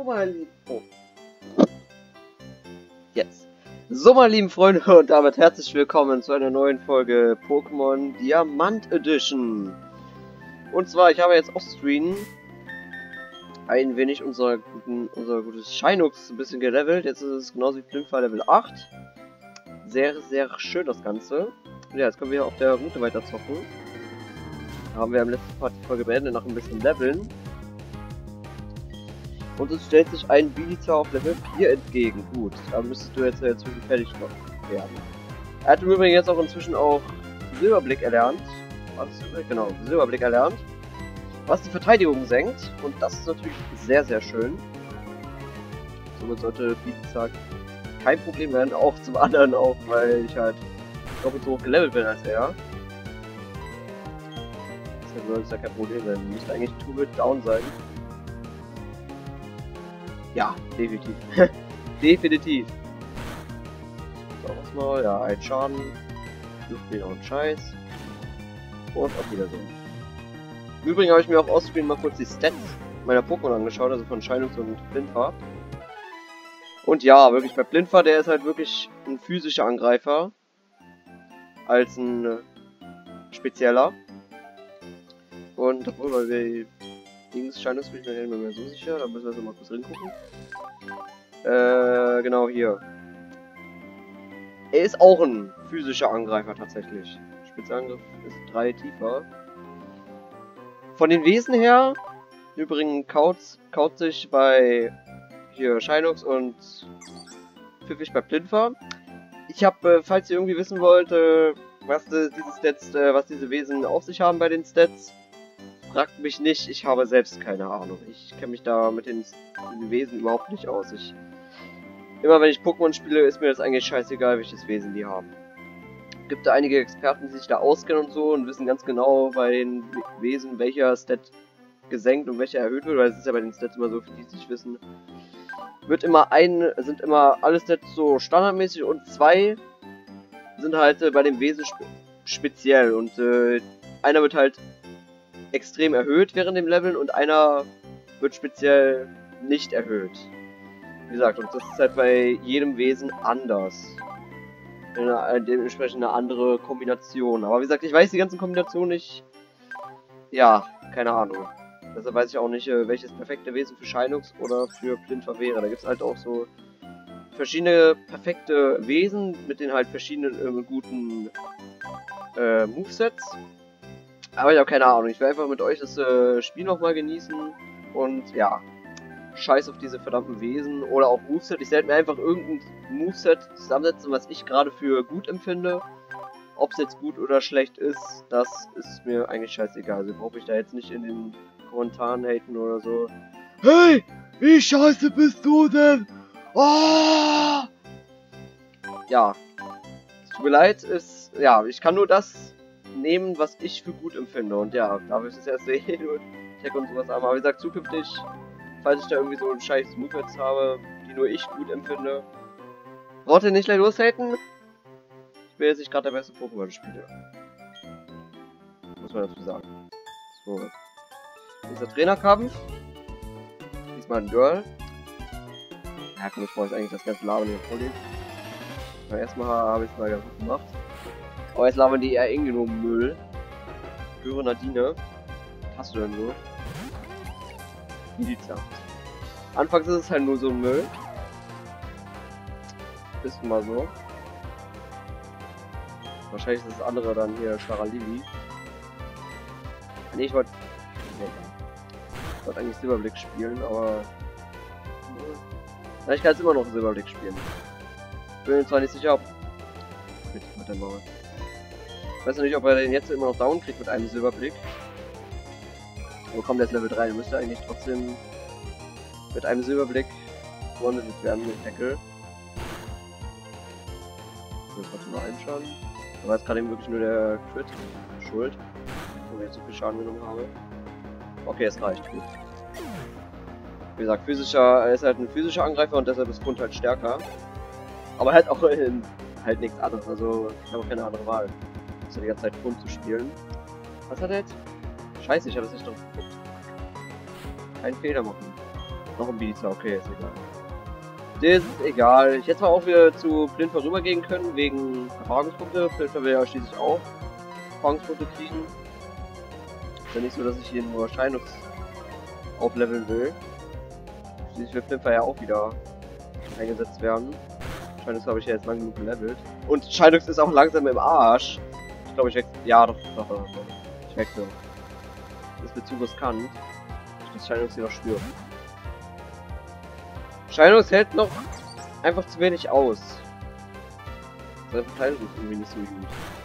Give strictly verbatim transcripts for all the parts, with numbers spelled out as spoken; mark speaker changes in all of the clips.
Speaker 1: So, meine lieben... Oh. Jetzt. So, meine lieben Freunde, und damit herzlich willkommen zu einer neuen Folge Pokémon Diamant Edition. Und zwar, ich habe jetzt offscreen ein wenig unser, guten, unser gutes Shinux ein bisschen gelevelt. Jetzt ist es genauso wie Plynpha Level acht. Sehr, sehr schön das Ganze. Ja, jetzt können wir auf der Route weiter zocken. Da haben wir am letzten Part die Folge beendet nach ein bisschen Leveln. Und es stellt sich ein Biliza auf Level vier entgegen. Gut, da müsstest du jetzt inzwischen fertig werden. Er hat im Übrigen jetzt auch inzwischen auch Silberblick erlernt. Was? Genau, Silberblick erlernt. Was die Verteidigung senkt. Und das ist natürlich sehr, sehr schön. Somit sollte Biliza kein Problem werden. Auch zum anderen auch, weil ich halt doppelt so hoch gelevelt bin als er. Deshalb soll es ja kein Problem sein. Müsste eigentlich Two-Bit down sein. Ja, definitiv. Definitiv. So, was mal? Ja, ein Schaden. Luftbilder und Scheiß. Und auf Wiedersehen. Im Übrigen habe ich mir auch offscreen mal kurz die Stats meiner Pokémon angeschaut, also von Shinux und Plynpha. Und ja, wirklich bei Plynpha, der ist halt wirklich ein physischer Angreifer. Als ein äh, spezieller. Und obwohl, weil wir Dings Shinux bin ich mir nicht mehr so sicher, da müssen wir so mal kurz hingucken. Äh, genau hier. Er ist auch ein physischer Angreifer tatsächlich. Spezialangriff ist drei tiefer. Von den Wesen her, übrigens kaut, kaut sich bei hier Shinux und Pfiffig bei Plynpha. Ich habe, äh, falls ihr irgendwie wissen wollt, äh, was äh, diese Stats, äh, was diese Wesen auf sich haben bei den Stats, fragt mich nicht, ich habe selbst keine Ahnung. Ich kenne mich da mit den, den Wesen überhaupt nicht aus. Ich, immer wenn ich Pokémon spiele, ist mir das eigentlich scheißegal, welches Wesen die haben. Es gibt da einige Experten, die sich da auskennen und so und wissen ganz genau bei den Wesen, welcher Stat gesenkt und welcher erhöht wird, weil es ist ja bei den Stats immer so, für die es nicht wissen. Wird immer ein, sind immer alle Stats so standardmäßig und zwei sind halt äh, bei dem Wesen spe speziell und äh, einer wird halt extrem erhöht während dem Leveln und einer wird speziell nicht erhöht. Wie gesagt, und das ist halt bei jedem Wesen anders. Eine, dementsprechend eine andere Kombination. Aber wie gesagt, ich weiß die ganzen Kombinationen nicht. Ja, keine Ahnung. Deshalb weiß ich auch nicht, welches perfekte Wesen für Shinux oder für Plynpha wäre. Da gibt es halt auch so verschiedene perfekte Wesen mit den halt verschiedenen äh, guten äh, Movesets. Aber ich habe keine Ahnung, ich will einfach mit euch das äh, Spiel nochmal genießen und ja, scheiß auf diese verdammten Wesen oder auch Moveset. Ich werde mir einfach irgendein Moveset zusammensetzen, was ich gerade für gut empfinde. Ob es jetzt gut oder schlecht ist, das ist mir eigentlich scheißegal. Also brauche ich da jetzt nicht in den Kommentaren haten oder so. Hey, wie scheiße bist du denn? Oh! Ja, es tut mir leid, ist, ja, ich kann nur das nehmen, was ich für gut empfinde. Und ja, da ich es erst sehen und check und sowas an. Aber wie gesagt, zukünftig, falls ich da irgendwie so ein scheiß Movements habe, die nur ich gut empfinde, braucht ihr nicht gleich loshaten. Ich bin jetzt nicht gerade der beste Pokémon-Spieler. Muss man dazu sagen. So. Dieser Trainerkampf. Diesmal ein Girl. Ja komm, ich brauche jetzt eigentlich das ganze Labern hier vorlesen. Aber erstmal habe ich es mal ganz gut gemacht. Aber jetzt labern die eher irgendwie nur Müll. Höre Nadine. Was hast du denn so? Biliza. Anfangs ist es halt nur so Müll. Ist mal so. Wahrscheinlich ist das andere dann hier Charalili. Nee, ich wollte. Nee, ich wollte eigentlich Silberblick spielen, aber. Na, ich kann jetzt immer noch Silberblick spielen. Ich bin mir zwar nicht sicher, ob. Mit der Mauer. Ich weiß noch nicht, ob er den jetzt immer noch down kriegt mit einem Silberblick. Aber kommt jetzt Level drei, der müsste eigentlich trotzdem mit einem Silberblick gewonnen werden mit Tackle. Das hat nur einen Schaden. Aber jetzt gerade eben wirklich nur der Crit schuld, wo ich jetzt so viel Schaden genommen habe. Okay, es reicht, gut. Wie gesagt, physischer, er ist halt ein physischer Angreifer und deshalb ist Grund halt stärker. Aber halt auch in, halt nichts anderes, also ich habe auch keine andere Wahl. Die ganze Zeit Grund zu spielen. Was hat er jetzt? Scheiße, ich habe es nicht drauf geguckt. Keinen Fehler machen. Noch ein Beast, okay, ist egal. Das ist egal. Ich hätte zwar auch wieder zu Plinfer rübergehen können, wegen Erfahrungspunkte. Plinfer will ja schließlich auch Erfahrungspunkte kriegen. Ist ja nicht so, dass ich hier nur Shinox aufleveln will. Schließlich will Plinfer ja auch wieder eingesetzt werden. Shinox habe ich ja jetzt lang genug gelevelt. Und Shinox ist auch langsam im Arsch. Ich glaube, ich wechsle. Ja, doch, doch, doch, doch. Ich wechsle. Das wird zu riskant, dass Shinox hier noch stirbt. Shinox hält noch einfach zu wenig aus. Seine Verteidigung ist irgendwie nicht so gut.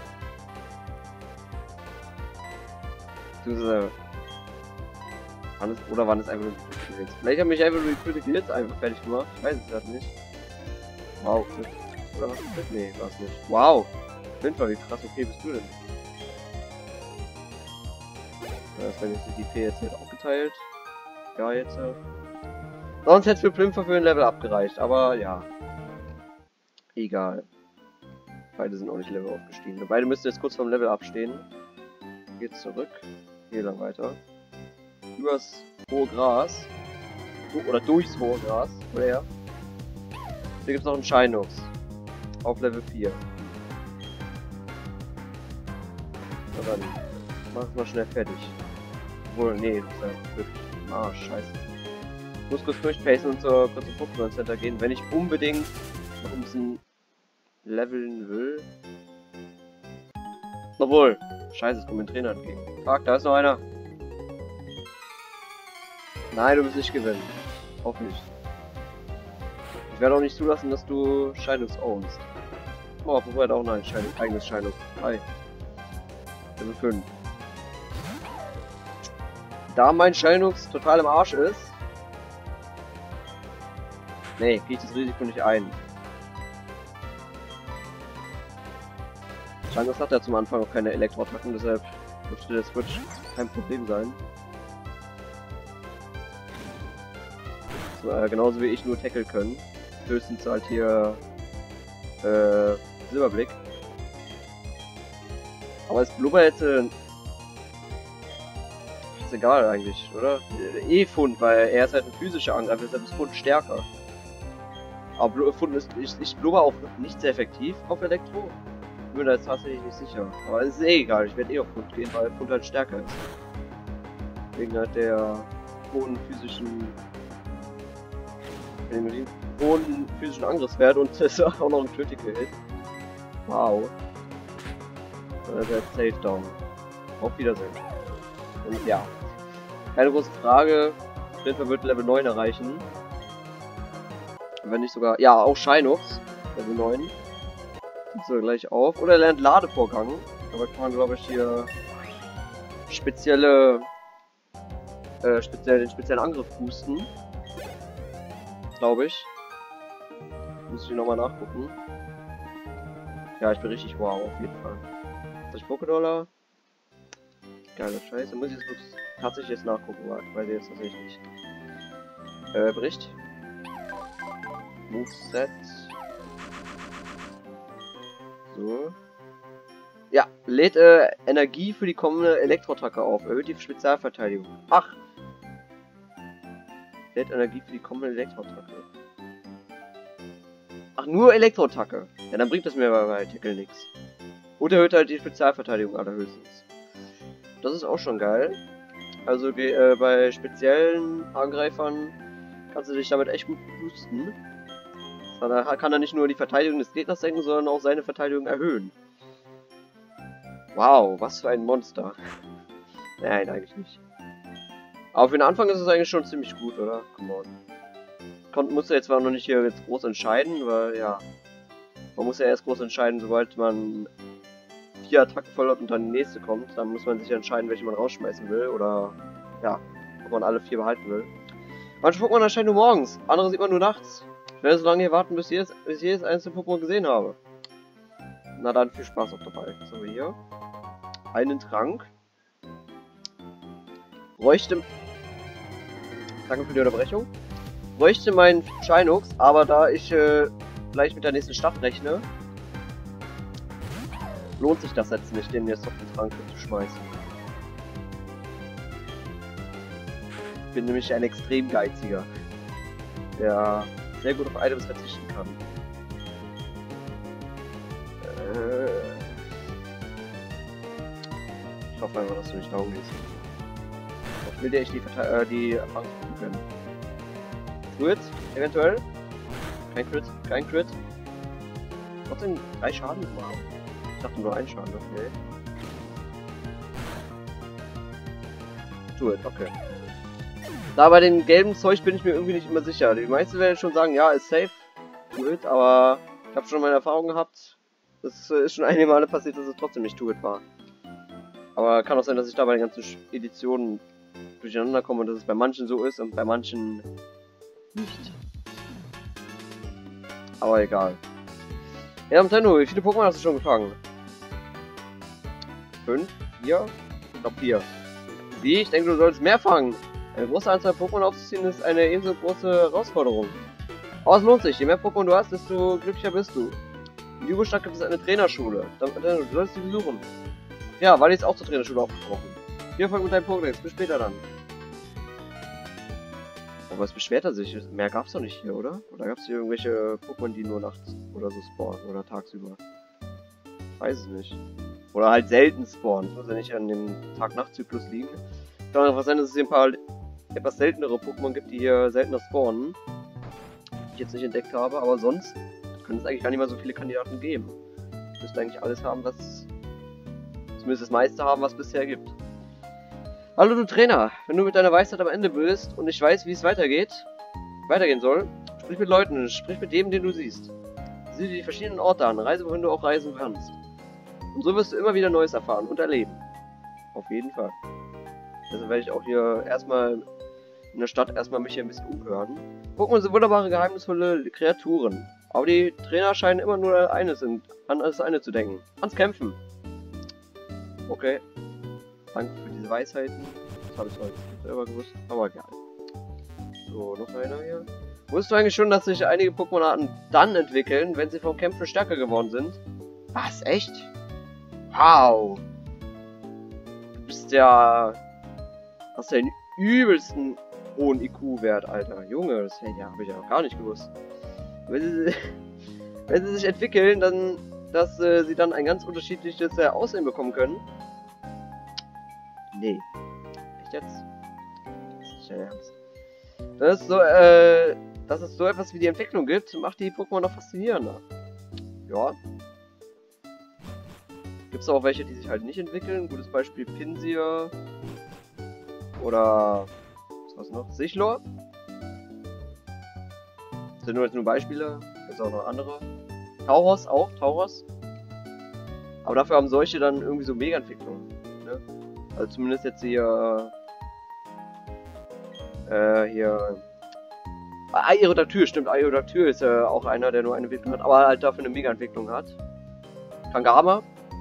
Speaker 1: Beziehungsweise. Wann ist, oder wann ist einfach nur die Kills? Vielleicht haben mich einfach nur die Critical Hits einfach fertig gemacht. Ich weiß es gerade nicht. Wow. Oder was ist das? Nee, war es nicht. Wow. Plinfer, wie krass okay bist du denn? Da ist dann jetzt die P jetzt wird aufgeteilt. Ja, jetzt. Äh Sonst hätte es für Plinfer für ein Level abgereicht, aber ja. Egal. Beide sind auch nicht Level aufgestiegen. Beide müssten jetzt kurz vom Level abstehen. Geht zurück. Hier lang weiter. Übers hohe Gras. Oder durchs hohe Gras. Woher? Hier gibt es noch einen Shinox. Auf Level vier. Na dann. Mach es mal schnell fertig. Obwohl, nee, das ist ja wirklich. Ah, scheiße. Ich muss kurz durchpacen und zur kurzen Pokémon Center gehen, wenn ich unbedingt noch ein bisschen leveln will. Obwohl, scheiße, es kommt ein Trainer entgegen. Fuck, da ist noch einer. Nein, du musst nicht gewinnen. Hoffe ich. Ich werde auch nicht zulassen, dass du Shinox ownst. Oh, bevor er auch noch ein Shinox, eigenes Shinox. Hi. Level fünf. Da mein Shinox total im Arsch ist. Nee, gehe ich das Risiko nicht ein. Shinox hat ja zum Anfang auch keine Elektroattacken, deshalb dürfte der Switch kein Problem sein. So, äh, genauso wie ich nur Tackle können. Höchstens halt hier äh, Silberblick. Aber es Blubber hätte. Ist egal eigentlich, oder? Eh Fund, weil er ist halt ein physischer Angriff, deshalb ist Fund stärker. Aber Fund ist, ist, ist Blubber auch nicht sehr effektiv auf Elektro. Ich bin da jetzt tatsächlich nicht sicher. Aber es ist eh egal, ich werde eh auf Fund gehen, weil Fund halt stärker ist. Wegen halt der hohen physischen. Den hohen physischen Angriffswert und das ist auch noch ein Critical Hit. Wow. Der Safe Down. Auf Wiedersehen. Und ja. Keine große Frage. Plinfer wird Level neun erreichen. Wenn nicht sogar. Ja, auch Shinox. Level neun. Sitzt er gleich auf. Oder er lernt Ladevorgang. Aber kann man, glaube ich, hier spezielle. Äh, speziell, den speziellen Angriff boosten. Glaube ich. Muss ich nochmal nachgucken. Ja, ich bin richtig wow, auf jeden Fall. Das ist Pokédollar. Geile Scheiße. Muss ich jetzt tatsächlich jetzt nachgucken, weil ich jetzt tatsächlich nicht. Äh, Bericht. Moveset. So. Ja, lädt äh, Energie für die kommende Elektroattacke auf. Erhöht die Spezialverteidigung. Ach! Lädt Energie für die kommende Elektroattacke. Ach, nur Elektroattacke. Ja, dann bringt das mir bei Tackle nichts. Und erhöht halt die Spezialverteidigung allerhöchstens. Das ist auch schon geil. Also äh, bei speziellen Angreifern kannst du dich damit echt gut boosten. Da kann er nicht nur die Verteidigung des Gegners senken, sondern auch seine Verteidigung erhöhen. Wow, was für ein Monster. Nein, eigentlich nicht. Aber für den Anfang ist es eigentlich schon ziemlich gut, oder? Come on. Kon muss er jetzt zwar noch nicht hier jetzt groß entscheiden, weil ja. Man muss ja erst groß entscheiden, sobald man vier Attacken voll hat und dann die nächste kommt. Dann muss man sich entscheiden, welche man rausschmeißen will oder ja, ob man alle vier behalten will. Manche Pokémon erscheinen nur morgens, andere sieht man nur nachts. Ich werde so lange hier warten, bis, jedes, bis ich jedes einzelne Pokémon gesehen habe. Na dann, viel Spaß auch dabei. Was haben wir hier? Einen Trank. Bräuchte... Danke für die Unterbrechung. Bräuchte meinen Shinox, aber da ich äh, gleich mit der nächsten Stadt rechne, lohnt sich das jetzt nicht, den jetzt auf den Trank zu schmeißen. Ich bin nämlich ein extrem geiziger. der sehr gut auf Items verzichten kann. Äh, ich hoffe einfach, dass du nicht down gehst. Ich will dir echt die, Verte äh, die Erfahrung gönnen. Crit, eventuell. Kein Crit, kein Crit. Trotzdem drei Schaden. Wow. Ich dachte nur ein Schaden, okay. Do it, okay. Da bei dem gelben Zeug bin ich mir irgendwie nicht immer sicher. Die meisten werden schon sagen, ja, ist safe. Do it, aber ich habe schon meine Erfahrung gehabt. Das ist schon einige Male passiert, dass es trotzdem nicht do it war. Aber kann auch sein, dass ich da bei den ganzen Editionen durcheinander komme und dass es bei manchen so ist und bei manchen nicht. Aber egal. Ja, Nintendo, wie viele Pokémon hast du schon gefangen? Fünf? Vier? Ich glaube vier. Wie? Ich denke, du solltest mehr fangen. Eine große Anzahl Pokémon aufzuziehen ist eine ebenso große Herausforderung. Aber es lohnt sich. Je mehr Pokémon du hast, desto glücklicher bist du. In Jugostadt gibt es eine Trainerschule. Du solltest sie besuchen. Ja, weil ich jetzt auch zur Trainerschule aufgebrochen. Viel Erfolg mit deinem Pokédex. Bis später dann. Aber was beschwert er sich? Mehr gab's doch nicht hier, oder? Oder gab's hier irgendwelche Pokémon, die nur nachts oder so spawnen oder tagsüber? Ich weiß es nicht. Oder halt selten spawnen. Das muss ja nicht an dem Tag-Nacht-Zyklus liegen. Kann einfach sein, dass es hier ein paar etwas seltenere Pokémon gibt, die hier seltener spawnen. Die ich jetzt nicht entdeckt habe, aber sonst können es eigentlich gar nicht mal so viele Kandidaten geben. Ich müsste eigentlich alles haben, was... Zumindest das meiste haben, was es bisher gibt. Hallo du Trainer, wenn du mit deiner Weisheit am Ende bist und ich weiß, wie es weitergeht, weitergehen soll, sprich mit Leuten, sprich mit dem, den du siehst. Sieh dir die verschiedenen Orte an, reise, wohin du auch reisen kannst. Und so wirst du immer wieder Neues erfahren und erleben. Auf jeden Fall. Also werde ich auch hier erstmal in der Stadt erstmal mich hier ein bisschen umhören. Pokémon sind wunderbare, geheimnisvolle Kreaturen. Aber die Trainer scheinen immer nur eines in, an das eine zu denken. Ans Kämpfen. Okay. Danke für diese Weisheiten. Das habe ich heute selber gewusst. Aber egal. So, noch einer hier. Wusstest du eigentlich schon, dass sich einige Pokémon-Arten dann entwickeln, wenn sie vom Kämpfen stärker geworden sind? Was? Echt? Wow. Du bist ja... Hast ja den übelsten hohen I Q-Wert, Alter. Junge, das ja, habe ich ja noch gar nicht gewusst. Wenn sie, wenn sie sich entwickeln, dann... dass äh, sie dann ein ganz unterschiedliches äh, Aussehen bekommen können. Nee. Echt jetzt? Das ist nicht dein Ernst. Das ist so, äh, dass es so etwas wie die Entwicklung gibt, macht die Pokémon noch faszinierender. Ja. Gibt es auch welche, die sich halt nicht entwickeln? Gutes Beispiel Pinsir. Oder... was noch? Sichlor. Das sind nur jetzt nur Beispiele. Gibt es auch noch andere. Tauros auch, Tauros. Aber dafür haben solche dann irgendwie so Mega-Entwicklungen. Ne? Also zumindest jetzt hier... Äh, hier... Aerodactyl, stimmt, Aerodactyl ist ja auch einer, der nur eine Entwicklung hat, aber halt dafür eine Mega-Entwicklung hat. Kangama.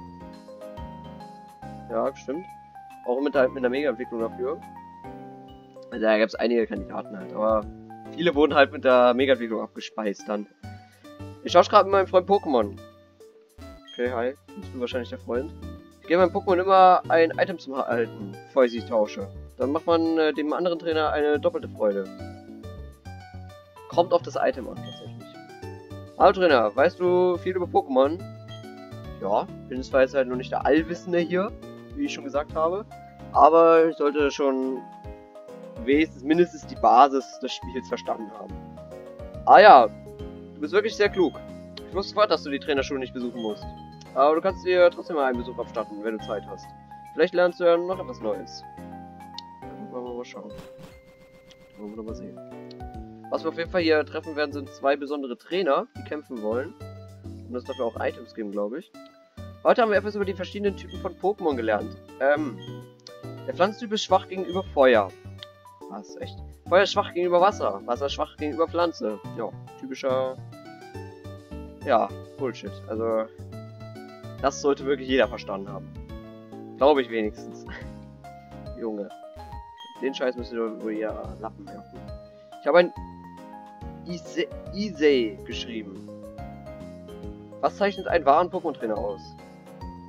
Speaker 1: Ja, stimmt. Auch mit, mit einer Mega-Entwicklung dafür. Also da gab es einige Kandidaten halt, aber viele wurden halt mit der Mega-Entwicklung abgespeist dann. Ich tausche gerade mit meinem Freund Pokémon. Okay, hi. Bist du wahrscheinlich der Freund? Ich gebe meinem Pokémon immer ein Item zum Halten, bevor ich sie tausche. Dann macht man äh, dem anderen Trainer eine doppelte Freude. Kommt auf das Item an, tatsächlich. Hallo Trainer, weißt du viel über Pokémon? Ja, bin zwar jetzt halt noch nicht der Allwissende hier, wie ich schon gesagt habe. Aber ich sollte schon wenigstens mindestens die Basis des Spiels verstanden haben. Ah ja, du bist wirklich sehr klug. Ich wusste sofort, dass du die Trainerschule nicht besuchen musst. Aber du kannst dir trotzdem mal einen Besuch abstatten, wenn du Zeit hast. Vielleicht lernst du ja noch etwas Neues. Dann wollen wir mal schauen. Wollen wir mal sehen. Was wir auf jeden Fall hier treffen werden, sind zwei besondere Trainer, die kämpfen wollen. Und es dafür auch Items geben, glaube ich. Heute haben wir etwas über die verschiedenen Typen von Pokémon gelernt. Ähm, der Pflanzentyp ist schwach gegenüber Feuer. Was? Echt? Feuer ist schwach gegenüber Wasser. Wasser ist schwach gegenüber Pflanze. Ja, typischer... Ja, Bullshit. Also, das sollte wirklich jeder verstanden haben. Glaube ich wenigstens. Junge. Den Scheiß müsst ihr wohl ihr Lappen werfen. Ich habe ein Ise Isei geschrieben. Was zeichnet einen wahren Pokémon-Trainer aus?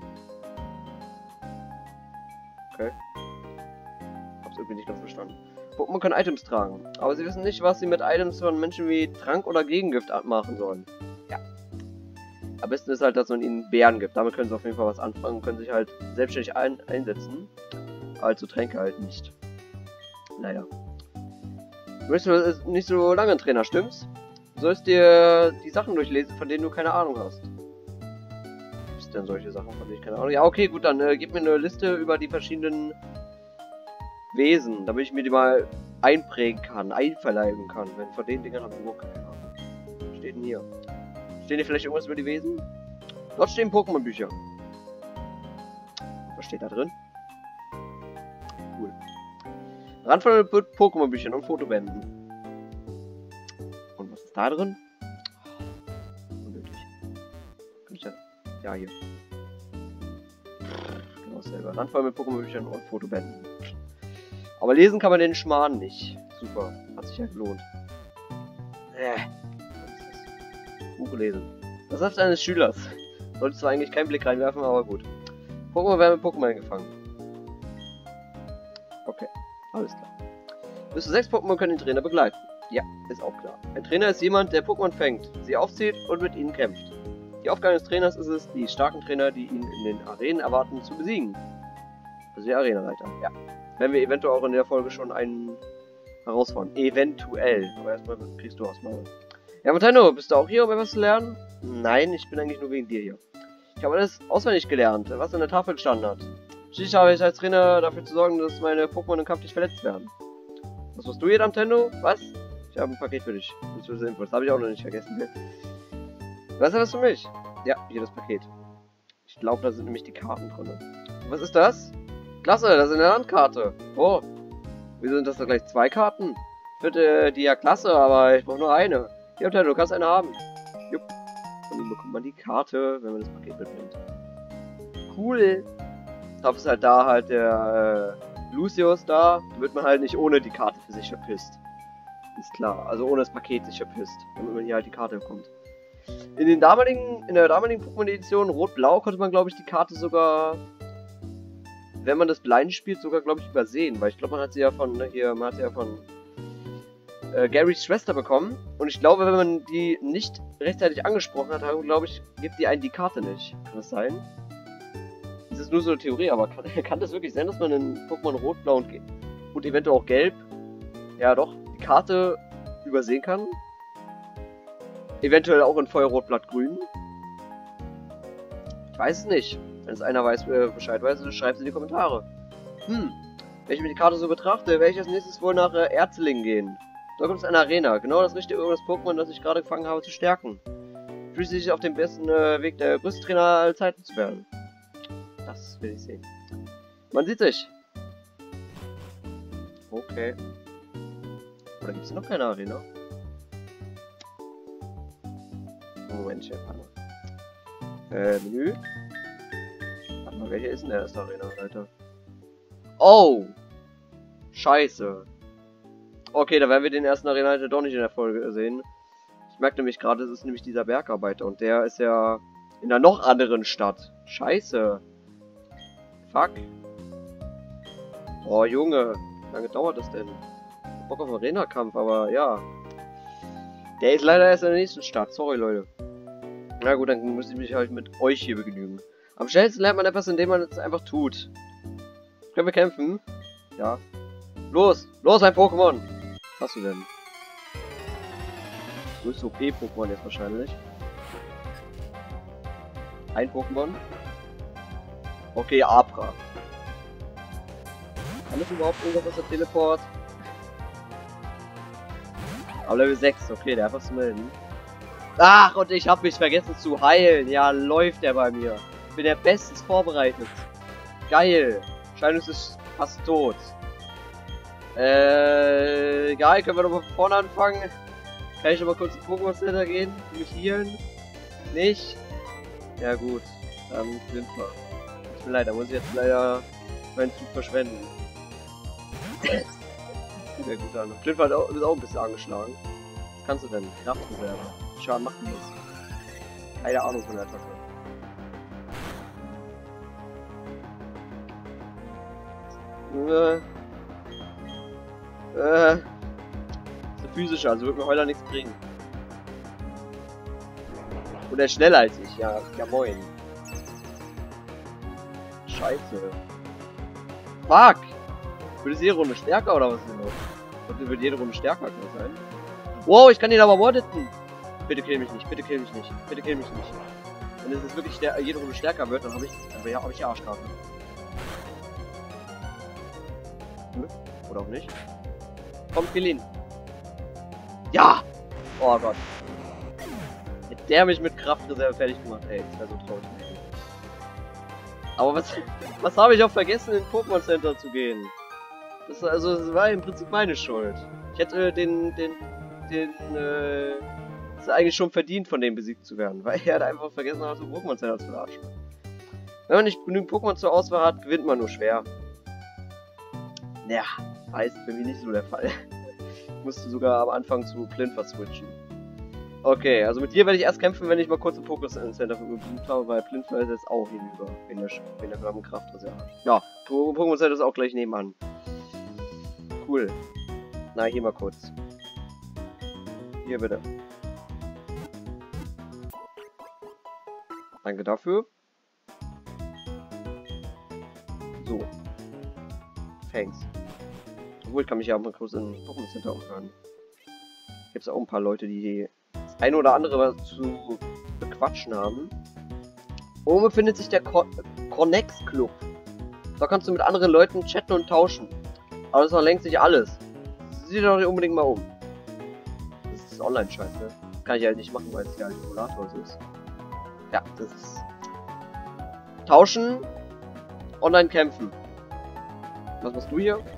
Speaker 1: Okay. Hab's irgendwie nicht ganz verstanden. Pokémon können Items tragen, aber sie wissen nicht, was sie mit Items von Menschen wie Trank oder Gegengift machen sollen. Ja. Am besten ist halt, dass man ihnen Beeren gibt. Damit können sie auf jeden Fall was anfangen und können sich halt selbstständig ein einsetzen. Also Tränke halt nicht. Leider. Du möchtest nicht so lange ein Trainer, stimmt's? Du sollst dir die Sachen durchlesen, von denen du keine Ahnung hast. Was ist denn solche Sachen, von denen ich keine Ahnung habe? Ja, okay, gut, dann äh, gib mir eine Liste über die verschiedenen Wesen, damit ich mir die mal einprägen kann, einverleiben kann. Wenn von den Dingern habe ich überhaupt keine Ahnung. Was steht denn hier? Stehen hier vielleicht irgendwas über die Wesen? Dort stehen Pokémon-Bücher. Was steht da drin? Cool. Randvoll mit Pokémon-Büchern und Fotobänden. Und was ist da drin? Unnötig. Kann ich das? Ja, hier. Genau selber. Randvoll mit Pokémon-Büchern und Fotobänden. Aber lesen kann man den Schmarrn nicht. Super. Hat sich ja gelohnt. Äh. Buch lesen. Das ist eines Schülers. Solltest du eigentlich keinen Blick reinwerfen, aber gut. Pokémon werden mit Pokémon gefangen. Okay, alles klar. Bis zu sechs Pokémon können den Trainer begleiten. Ja, ist auch klar. Ein Trainer ist jemand, der Pokémon fängt, sie aufzieht und mit ihnen kämpft. Die Aufgabe des Trainers ist es, die starken Trainer, die ihn in den Arenen erwarten, zu besiegen. Also die Arenaleiter, ja. Wenn wir eventuell auch in der Folge schon einen herausfordern. Eventuell. Aber erstmal kriegst du aus mal. Ja, Nintendo, bist du auch hier, um etwas zu lernen? Nein, ich bin eigentlich nur wegen dir hier. Ich habe alles auswendig gelernt, was an der Tafel gestanden hat. Schließlich habe ich als Trainer dafür zu sorgen, dass meine Pokémon im Kampf nicht verletzt werden. Was machst du hier, Nintendo? Was? Ich habe ein Paket für dich. Das habe ich auch noch nicht vergessen. Was ist das für mich? Ja, hier das Paket. Ich glaube, da sind nämlich die Karten drin. Was ist das? Klasse, das ist eine Landkarte. Oh. Wieso sind das da gleich zwei Karten? Ich finde die ja klasse, aber ich brauche nur eine. Hier, Nintendo, du kannst eine haben. Jupp. Von ihm bekommt man die Karte, wenn man das Paket mitnimmt. Cool. Dafür ist halt da halt der äh, Lucius da. Da wird man halt nicht ohne die Karte für sich verpisst. Ist klar. Also ohne das Paket sich verpisst. Damit man hier halt die Karte bekommt. In den damaligen, in der damaligen Pokémon-Edition Rot-Blau konnte man, glaube ich, die Karte sogar, wenn man das blind spielt, sogar, glaube ich, übersehen. Weil ich glaube, man hat sie ja von, ne, hier, man hat sie ja von äh, Garys Schwester bekommen. Und ich glaube, wenn man die nicht rechtzeitig angesprochen hat, glaube ich, gibt die einen die Karte nicht. Kann das sein? Das ist nur so eine Theorie, aber kann, kann das wirklich sein, dass man in Pokémon Rot, Blau und, und eventuell auch Gelb, ja doch, die Karte übersehen kann? Eventuell auch in Feuerrot, Blatt, Grün? Ich weiß es nicht. Wenn es einer weiß, äh, Bescheid weiß, schreibt es in die Kommentare. Hm, wenn ich mir die Karte so betrachte, werde ich als nächstes wohl nach äh, Erzeling gehen. Dort gibt es eine Arena, genau das richtige, um das Pokémon, das ich gerade gefangen habe, zu stärken. Fühlt sich auf dem besten äh, Weg, der größte Trainer aller Zeiten zu werden. Das will ich sehen. Man sieht sich. Okay. Oder gibt es noch keine Arena? Momentchen, warte mal. Äh, Menü. Warte mal, welche ist denn der erste Arena, Alter? Oh! Scheiße. Okay, da werden wir den ersten Arena doch nicht in der Folge sehen. Ich merke nämlich gerade, es ist nämlich dieser Bergarbeiter und der ist ja in einer noch anderen Stadt. Scheiße. Fuck. Oh, Junge. Wie lange dauert das denn? Ich hab Bock auf einen Arena-Kampf, aber ja. Der ist leider erst in der nächsten Stadt. Sorry, Leute. Na gut, dann muss ich mich halt mit euch hier begnügen. Am schnellsten lernt man etwas, indem man es einfach tut. Können wir kämpfen? Ja. Los! Los, ein Pokémon! Was hast du denn? Größte O P-Pokémon jetzt wahrscheinlich. Ein Pokémon. Okay, Abra. Kann das überhaupt irgendwas aus der Teleport? Aber Level sechs, okay, der einfach zu melden. Ach, und ich habe mich vergessen zu heilen. Ja, läuft der bei mir. Ich bin ja bestens vorbereitet. Geil. Scheinus ist fast tot. Äh, egal, können wir doch mal von vorne anfangen. Kann ich noch mal kurz in Pokémon Center gehen? Mich healen? Nicht? Ja gut, dann sind wir. Tut mir leid, da muss ich jetzt leider meinen Zug verschwenden. Sehr gut an. Flintwald ist auch ein bisschen angeschlagen. Was kannst du denn? Kraftreserve. Wie Schaden macht denn das? Keine Ahnung von der Attacke. Äh. So physischer, also wird mir Heuler nichts bringen. Und er ist schneller als ich, ja. Ja moin. Scheiße. Fuck! Wird es jede Runde stärker oder was ist denn los? Und wird jede Runde stärker kann das sein? Wow, ich kann ihn aber one-hitten! Bitte kill mich nicht, bitte kill mich nicht, bitte kill mich nicht. Wenn es wirklich jede Runde stärker wird, dann habe ich, dann hab ich die Arschkarte. Oder auch nicht. Komm, kill ihn. Ja! Oh Gott. Hätte der mich mit Kraftreserve fertig gemacht, ey, das wäre so traurig. Aber was, was habe ich auch vergessen, in Pokémon Center zu gehen? Das, also, das war im Prinzip meine Schuld. Ich hätte äh, den, den, den, äh, das eigentlich schon verdient, von dem besiegt zu werden, weil er hat einfach vergessen, aus dem Pokémon Center zu verarschen. Wenn man nicht genügend Pokémon zur Auswahl hat, gewinnt man nur schwer. Ja, war jetzt bei mir nicht so der Fall. Ich musste sogar am Anfang zu Plinfer switchen. Okay, also mit dir werde ich erst kämpfen, wenn ich mal kurz im Pokémon Center besucht habe, weil Plinfer ist jetzt auch hinüber, wenn der, wenn der Graben Kraftreserve hat. Ja, Pokémon Center ist auch gleich nebenan. Cool. Na, hier mal kurz. Hier bitte. Danke dafür. So. Thanks. Obwohl, ich kann mich ja auch mal kurz in Pokémon Center umhören. Gibt es auch ein paar Leute, die das eine oder andere zu bequatschen haben. Oben befindet sich der Connex Club. Da kannst du mit anderen Leuten chatten und tauschen. Aber das ist noch längst nicht alles. Sieh doch nicht unbedingt mal um. Das ist Online-Scheiß, ne? Das kann ich halt nicht machen, weil es ja ein Emulator so ist. Ja, das ist... Tauschen, online kämpfen. Was machst du hier?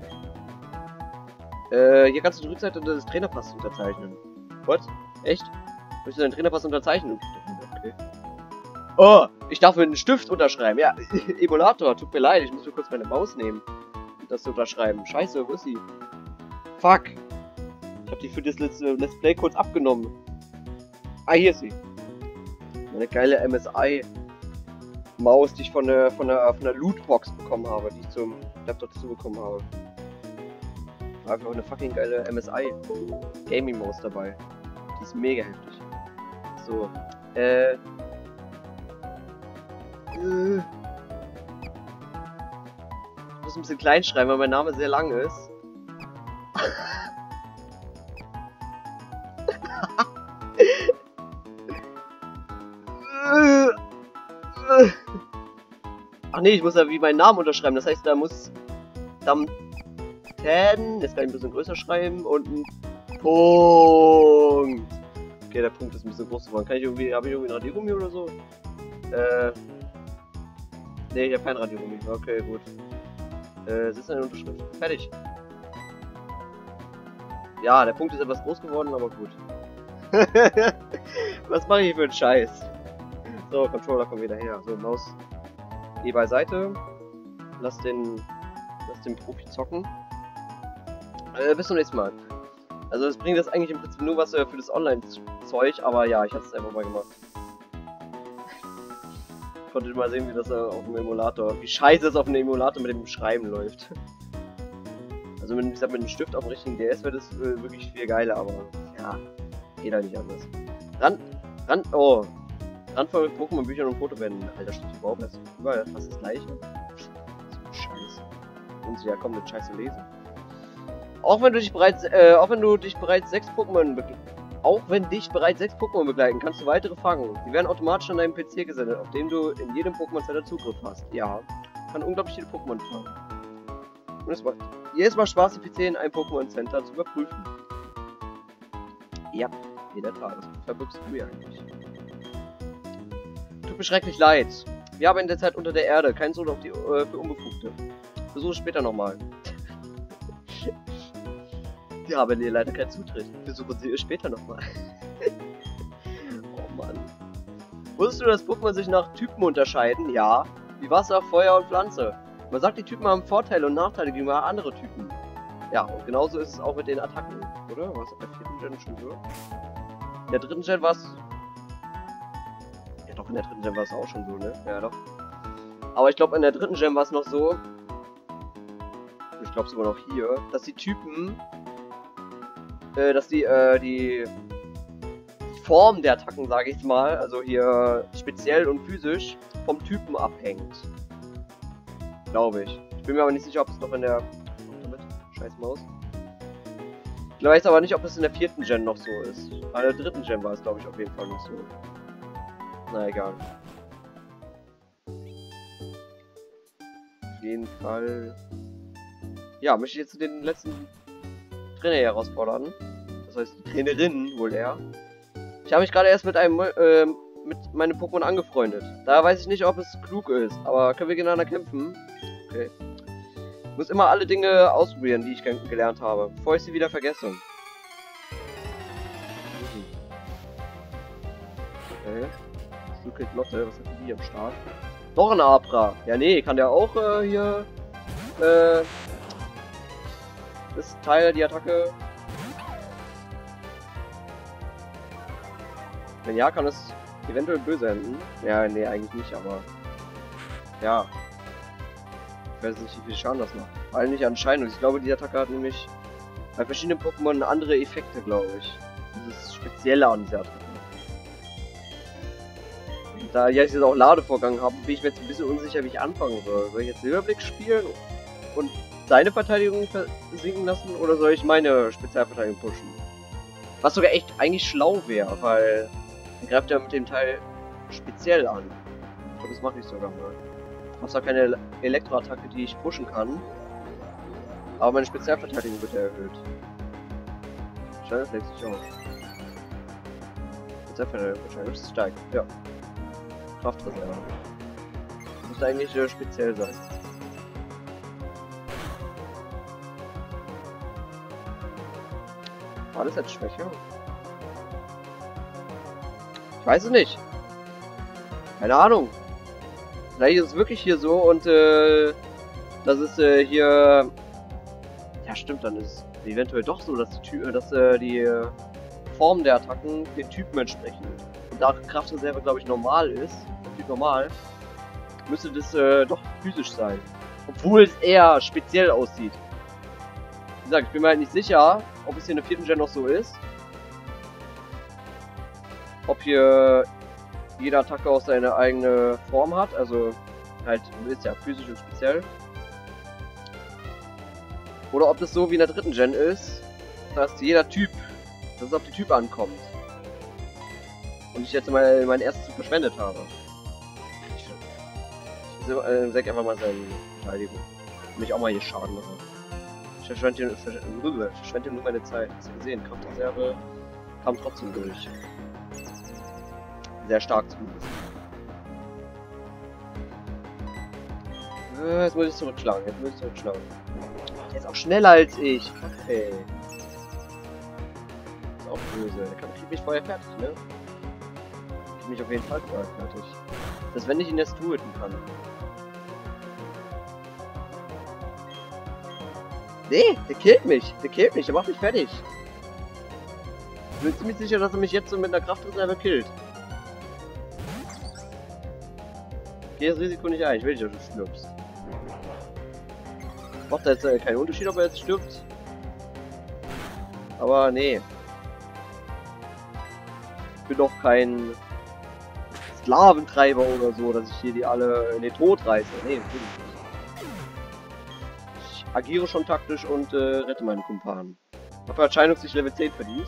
Speaker 1: Äh, hier kannst du die Rückseite des Trainerpasses unterzeichnen. What? Echt? Möchtest du deinen Trainerpass unterzeichnen? Okay. Oh, ich darf mit einem Stift unterschreiben. Ja, Emulator, tut mir leid, ich muss mir kurz meine Maus nehmen. Das zu unterschreiben. Scheiße, wo ist sie? Fuck. Ich hab die für das Let's, uh, Let's Play kurz abgenommen. Ah, hier ist sie. Meine geile M S I-Maus, die ich von der, von, der, von der Lootbox bekommen habe, die ich zum Laptop dazu bekommen habe. Einfach eine fucking geile M S I-Gaming-Maus dabei. Die ist mega heftig. So. Äh. Äh. Ich muss ein bisschen klein schreiben, weil mein Name sehr lang ist. Ach nee, ich muss ja wie meinen Namen unterschreiben. Das heißt, da muss dann ten, jetzt kann ich ein bisschen größer schreiben und ein Punkt. Okay, der Punkt ist ein bisschen groß geworden. Kann ich irgendwie, habe ich irgendwie ein Radiergummi oder so? Äh. Nee, ich habe kein Radiergummi. Okay, gut. Äh, sitzt eine Unterschrift. Fertig. Ja, der Punkt ist etwas groß geworden, aber gut. Was mache ich für einen Scheiß? So, Controller kommt wieder her. So, Maus. Geh beiseite. Lass den. Lass den Profi zocken. Äh, bis zum nächsten Mal. Also, es bringt jetzt eigentlich im Prinzip nur was äh, für das Online-Zeug, aber ja, ich hab's es einfach mal gemacht. Konntet mal sehen, wie das äh, auf dem Emulator, wie scheiße es auf dem Emulator mit dem Schreiben läuft. Also mit, mit dem Stift auf dem richtigen D S wäre das äh, wirklich viel geiler, aber ja, geht halt nicht anders. Rand, Rand, oh, Randvoll mit Pokémon-Büchern und Fotobänden. Alter, steht überhaupt nicht. Überall fast das gleiche. So Scheiße. Und sie ja kommen mit Scheiße lesen. Auch wenn du dich bereits, äh, auch wenn du dich bereits sechs Pokémon Auch wenn dich bereits sechs Pokémon begleiten, kannst du weitere fangen. Die werden automatisch an deinem P C gesendet, auf dem du in jedem Pokémon Center Zugriff hast. Ja, kann unglaublich viele Pokémon fangen. Und es macht jedes Mal Spaß, die P C in einem Pokémon Center zu überprüfen. Ja, in der Tat, das verbirgst du ja eigentlich. Tut mir schrecklich leid. Wir haben in der Zeit unter der Erde keinen Zug auf die, äh, für Unbefugte. Versuche später nochmal. Wir haben hier leider keinen Zutritt. Besuchen Sie später nochmal. Oh Mann. Wusstest du, dass Pokémon sich nach Typen unterscheiden? Ja. Wie Wasser, Feuer und Pflanze. Man sagt, die Typen haben Vorteile und Nachteile gegenüber anderen Typen. Ja, und genauso ist es auch mit den Attacken. Oder? War es auf der vierten Gen schon so? In der dritten Gen war es... Ja doch, in der dritten Gen war es auch schon so, ne? Ja doch. Aber ich glaube, in der dritten Gen war es noch so... ich glaube sogar noch hier, dass die Typen, äh, dass die, äh, die Form der Attacken, sage ich mal, also hier speziell und physisch, vom Typen abhängt. Glaube ich. Ich bin mir aber nicht sicher, ob es noch in der... Damit, scheiß Maus. Ich weiß aber nicht, ob es in der vierten Gen noch so ist. Bei der dritten Gen war es, glaube ich, auf jeden Fall nicht so. Na egal. Auf jeden Fall... Ja, möchte ich jetzt den letzten Trainer herausfordern. Das heißt, die Trainerin wohl eher. Ich habe mich gerade erst mit einem äh, mit meinem Pokémon angefreundet. Da weiß ich nicht, ob es klug ist, aber können wir gegeneinander kämpfen? Okay. Ich muss immer alle Dinge ausprobieren, die ich gelernt habe, bevor ich sie wieder vergesse. Okay. Stuket Lotte, was hat die am Start? Noch ein Abra. Ja, nee, kann der auch äh, hier äh, das Teil, die Attacke. Wenn ja, kann es eventuell böse enden. Ja, nee, eigentlich nicht, aber... Ja. Ich weiß nicht, wie viel Schaden das macht. Vor allem nicht anscheinend. Ich glaube, die Attacke hat nämlich bei verschiedenen Pokémon andere Effekte, glaube ich. Dieses Spezielle an dieser Attacke. Und da ich jetzt auch Ladevorgang habe, bin ich mir jetzt ein bisschen unsicher, wie ich anfangen soll. Soll ich jetzt Silberblick spielen und seine Verteidigung versinken lassen? Oder soll ich meine Spezialverteidigung pushen? Was sogar echt eigentlich schlau wäre, weil... Er greift ja mit dem Teil speziell an. Ich glaube, das mache ich sogar mal. Ich habe zwar keine Elektroattacke, die ich pushen kann. Aber meine Spezialverteidigung wird ja erhöht. Scheint das lässt sich aus. Spezialverteidigung wahrscheinlich. Das steigt. Ja. Kraftreserve. Das müsste eigentlich äh, speziell sein. War das jetzt schwächer? Ich weiß es nicht. Keine Ahnung. Vielleicht ist es wirklich hier so und äh, das ist äh, hier... Ja stimmt, dann ist es eventuell doch so, dass die, Ty dass, äh, die äh, Form der Attacken den Typen entsprechen. Und da Kraftreserve, glaube ich, normal ist, Typ normal, müsste das äh, doch physisch sein. Obwohl es eher speziell aussieht. Wie gesagt, ich bin mir halt nicht sicher, ob es hier in der vierten Gen noch so ist. Ob hier jede Attacke auch seine eigene Form hat, also halt ist ja physisch und speziell. Oder ob das so wie in der dritten Gen ist, dass jeder Typ, dass es auf die Typ ankommt. Und ich jetzt mal meinen ersten Zug verschwendet habe. Ich so, äh, sag einfach mal seine Verteidigung. Damit ich auch mal hier Schaden mache. Ich verschwende verschwende nur meine Zeit. Hast du gesehen, Kraftreserve kam trotzdem durch. Sehr stark zumindest. Äh, jetzt muss ich zurückschlagen, jetzt muss ich zurückschlagen. Der ist auch schneller als ich. Okay. Ist auch böse. Der kann mich vorher fertig, ne? Ich mich auf jeden Fall vorher fertig. Das wenn ich ihn jetzt töten kann. Nee, der killt mich. Der killt mich, der macht mich fertig. Ich bin ziemlich sicher, dass er mich jetzt so mit einer Kraftreserve killt. Geh das Risiko nicht ein, ich will nicht, dass du stirbst. Macht da jetzt äh, keinen Unterschied, ob er jetzt stirbt. Aber nee. Ich bin doch kein Sklaventreiber oder so, dass ich hier die alle in den Tod reiße. Nee, bin ich nicht. Ich agiere schon taktisch und äh, rette meinen Kumpanen. Ich habe Erscheinungssicht Level zehn verdient.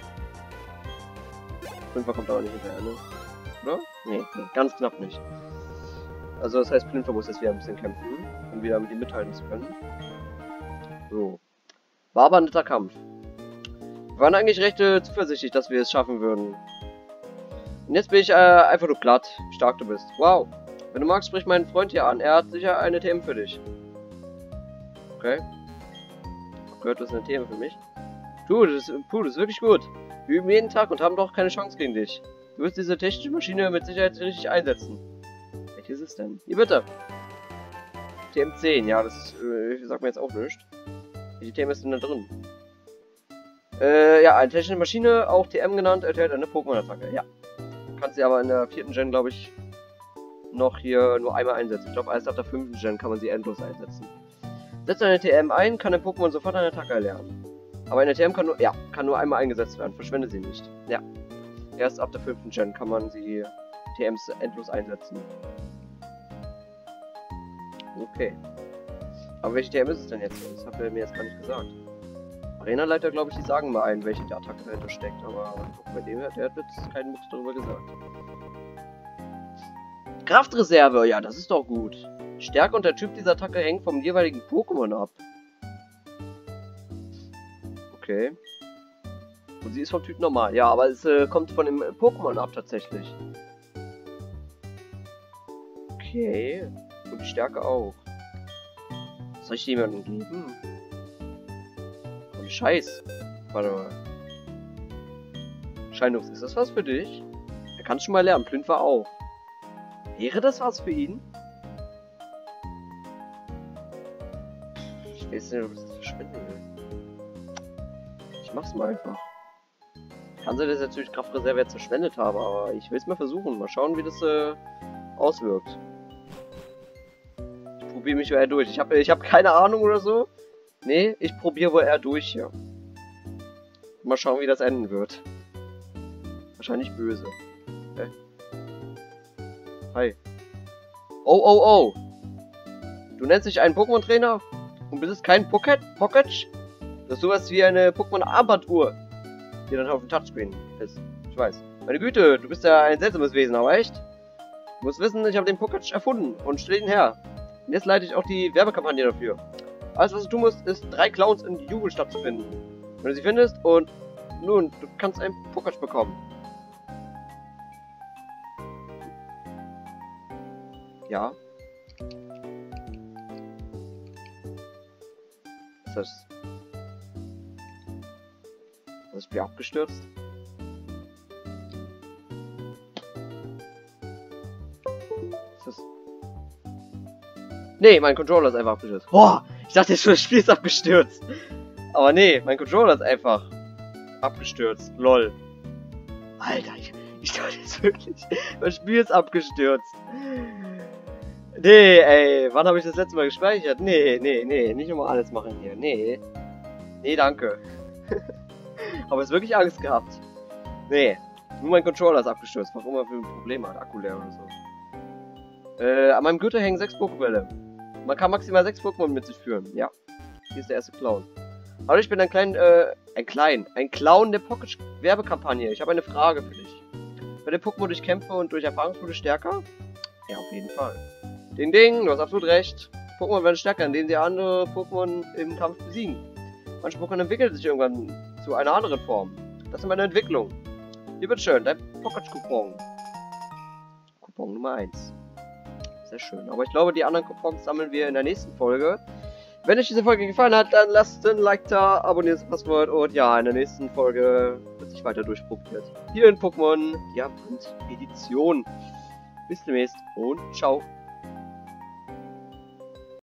Speaker 1: fünfer kommt aber nicht hinterher, ne? Oder? Nee, nee, ganz knapp nicht. Also das heißt, Plinfer muss jetzt wieder ein bisschen kämpfen, um wieder mit ihm mithalten zu können. So. War aber ein netter Kampf. Wir waren eigentlich recht äh, zuversichtlich, dass wir es schaffen würden. Und jetzt bin ich äh, einfach nur platt, wie stark du bist. Wow. Wenn du magst, sprich meinen Freund hier an. Er hat sicher eine T M für dich. Okay. Gehört das eine T M für mich? Du, das, puh, das ist wirklich gut. Wir üben jeden Tag und haben doch keine Chance gegen dich. Du wirst diese technische Maschine mit Sicherheit richtig einsetzen. Welche ist es denn? Hier bitte. T M zehn, ja, das äh, sagt mir jetzt auch nichts. Welche T M ist denn da drin? Äh, ja, eine technische Maschine, auch T M genannt, enthält eine Pokémon-Attacke, ja. Kannst sie aber in der vierten Gen, glaube ich, noch hier nur einmal einsetzen. Ich glaube, erst ab der fünften Gen kann man sie endlos einsetzen. Setzt eine T M ein, kann ein Pokémon sofort eine Attacke erlernen. Aber eine T M kann nur, ja, kann nur einmal eingesetzt werden. Verschwende sie nicht. Ja. Erst ab der fünften Gen kann man sie T Ms endlos einsetzen. Okay. Aber welche T M ist es denn jetzt? Das hat er mir jetzt gar nicht gesagt. Arena-Leiter, glaube ich, die sagen mal ein, welche der Attacke dahinter steckt. Aber bei dem hat der hat jetzt keinen Mucks darüber gesagt. Kraftreserve, ja, das ist doch gut. Stärke und der Typ dieser Attacke hängt vom jeweiligen Pokémon ab. Okay. Und sie ist vom Typ normal. Ja, aber es äh, kommt von dem Pokémon ab tatsächlich. Okay. Und die Stärke auch. Soll ich jemandem geben? Oh, Scheiß. Warte mal. Scheinux, ist das was für dich? Er kann schon mal lernen. Plünfer auch. Wäre das was für ihn? Ich weiß nicht, ob ich das verschwenden will. Ich mach's mal einfach. Kann sein, dass ich natürlich Kraftreserve jetzt verschwendet habe, aber ich will es mal versuchen. Mal schauen, wie das äh, auswirkt. Ich probiere mich eher durch. Ich habe ich hab keine Ahnung oder so. Nee, ich probiere wohl eher durch hier. Mal schauen, wie das enden wird. Wahrscheinlich böse. Okay. Hi. Oh, oh, oh. Du nennst dich einen Pokémon-Trainer und bist kein Pocket? Pocket? Das ist sowas wie eine Pokémon-Armbanduhr, die dann auf dem Touchscreen ist. Ich weiß. Meine Güte, du bist ja ein seltsames Wesen, aber echt? Du musst wissen, ich habe den Pocket erfunden und stell ihn her. Und jetzt leite ich auch die Werbekampagne dafür. Alles, was du tun musst, ist drei Clowns in die Jubelstadt zu finden. Wenn du sie findest und nun, du kannst einen Pocket bekommen. Ja. Ist das... Das ist wie abgestürzt. Ist das... Nee, mein Controller ist einfach abgestürzt. Boah, ich dachte, das Spiel ist abgestürzt. Aber nee, mein Controller ist einfach abgestürzt. Lol. Alter, ich, ich dachte jetzt wirklich, das Spiel ist abgestürzt. Nee, ey, wann habe ich das letzte Mal gespeichert? Nee, nee, nee, nicht nochmal alles machen hier. Nee. Nee, danke. Aber es wirklich Angst gehabt. Nee, nur mein Controller ist abgestürzt, warum er für ein Problem hat, Akku leer oder so. Äh, an meinem Gürtel hängen sechs Pokébälle. Man kann maximal sechs Pokémon mit sich führen. Ja, hier ist der erste Clown. Hallo, ich bin ein klein, äh, ein klein, ein Clown der Pocket-Werbekampagne. Ich habe eine Frage für dich. Bei den Pokémon durch Kämpfe und durch Erfahrungspunkte stärker? Ja, auf jeden Fall. Ding, ding, du hast absolut recht. Pokémon werden stärker, indem sie andere Pokémon im Kampf besiegen. Manche Pokémon entwickeln sich irgendwann zu einer anderen Form. Das ist meine Entwicklung. Hier bitteschön, dein Pocket-Coupon. Coupon Nummer eins. Sehr schön. Aber ich glaube, die anderen Coupons sammeln wir in der nächsten Folge. Wenn euch diese Folge gefallen hat, dann lasst ein Like da, abonniert das Passwort und ja, in der nächsten Folge wird sich weiter durchprobiert. Hier in Pokémon Diamant Edition. Bis demnächst und ciao.